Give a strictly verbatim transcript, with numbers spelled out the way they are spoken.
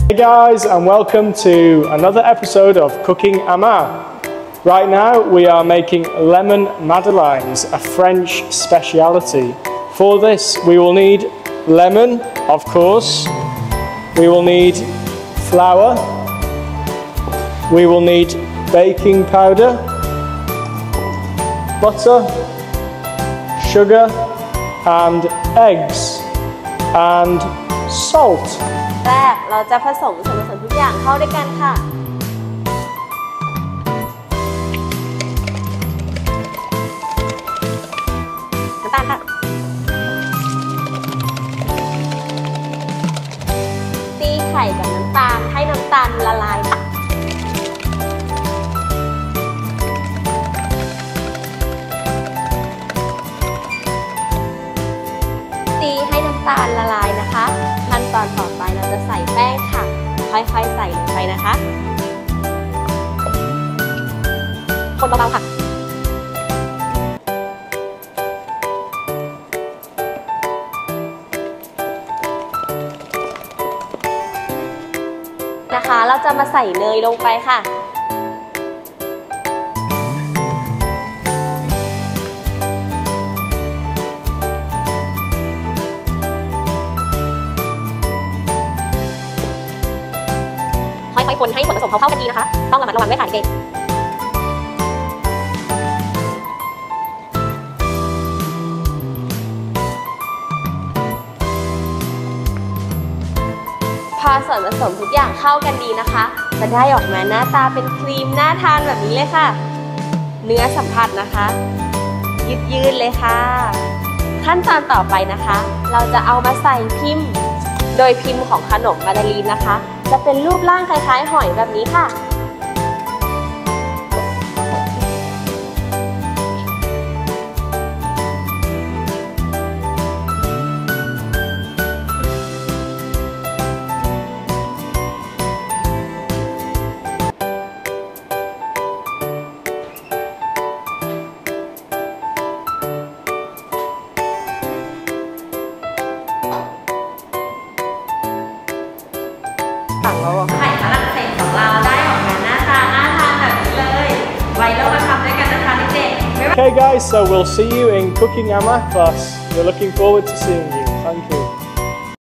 Hey guys, and welcome to another episode of Cooking Ama. Right now we are making lemon madeleines, a French speciality. For this we will need lemon, of course. We will need flour. We will need baking powder, butter, sugar and eggs and salt. แรกเราจะผสมส่วนผสมทุกอย่างเข้าด้วยกันค่ะน้ำตาลค่ะตีไข่กับน้ำตาลให้น้ำตาลละลายค่ะตีให้น้ำตาลละลายนะคะขั้นตอนต่อไปเราจะใส่แป้งค่ะค่อยๆใส่ลงไปนะคะคนเบาๆค่ะนะคะเราจะมาใส่เนยลงไปค่ะค่อยๆคนให้ส่วนผสมเขาเข้ากันดีนะคะต้องระมัดระวังด้วยค่ะเด็กพอส่วนผสมทุกอย่างเข้ากันดีนะคะจะได้ออกมาหน้าตาเป็นครีมน่าทานแบบนี้เลยค่ะเนื้อสัมผัสนะคะยืดๆเลยค่ะขั้นตอนต่อไปนะคะเราจะเอามาใส่พิมพ์โดยพิมพ์ของขนมมาดาลีนนะคะจะเป็นรูปร่างคล้ายๆหอยแบบนี้ค่ะไข่ฝรั่งเศสของเราได้ออกมาหน้าตาน่าทานแบบนี้เลยไว้เรามาทำด้วยกันนะคะเด็กๆ Okay guys, so we'll see you in Cooking Ama class. We're looking forward to seeing you.